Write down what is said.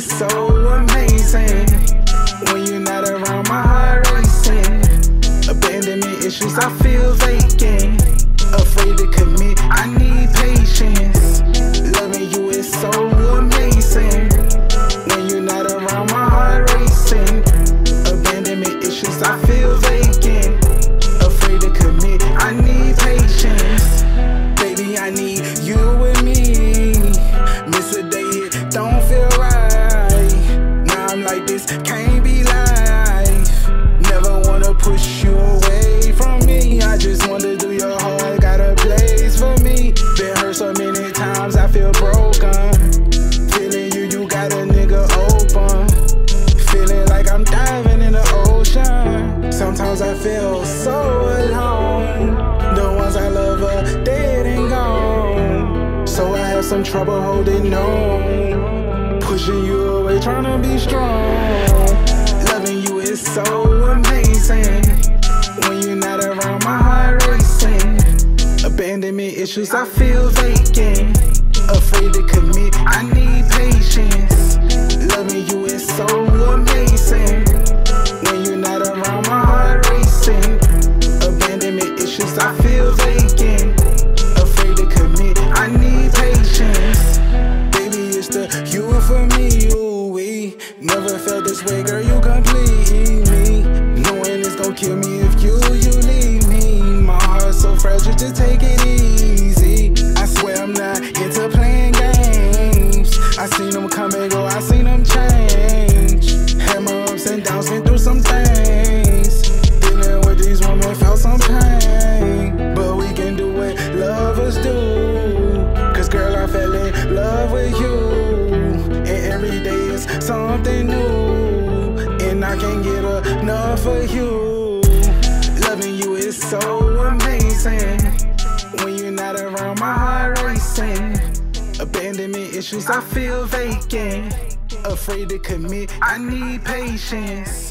is so amazing. When you're not around, my heart racing. Abandonment issues, I feel vacant. Afraid to commit, I need patience. Loving you is so amazing. When you're not around, my heart racing. Abandonment issues, I feel vacant. Afraid to commit, I need patience. Baby, I need you with me. Miss a day, it don't feel right. Now I'm like, this can't be life. Never wanna push you away from me. I just wanna do your heart, got a place for me. Been hurt so many times, I feel broken. Feeling you got a nigga open. Feeling like I'm diving in the ocean. Sometimes I feel so alone. The ones I love are dead and gone. So I have some trouble holding on. Pushing you away, trying to be strong. Loving you is so amazing. When you're not around, my heart racing. Abandonment issues, I feel vacant. Afraid to commit, I need patience. Loving you is so amazing. When you're not around, my heart racing. Abandonment issues, I feel vacant. Afraid to commit, I need patience. Baby, it's the you for me, ooh-wee. Never felt this way, girl, you complete me. Knowing it's gon' kill me if you leave me. My heart's so fragile, just take it easy. I swear I'm not into playing games. I seen them come and go, I seen them change. Had my ups and downs, been through some things. Dealing with these women, felt some pain. But we can do what lovers do. Cause girl, I fell in love with you. And every day is something new. And I can't get enough of you. Loving you is so amazing. When you're not around, my heart racing. Abandonment issues, I feel vacant. Afraid to commit, I need patience.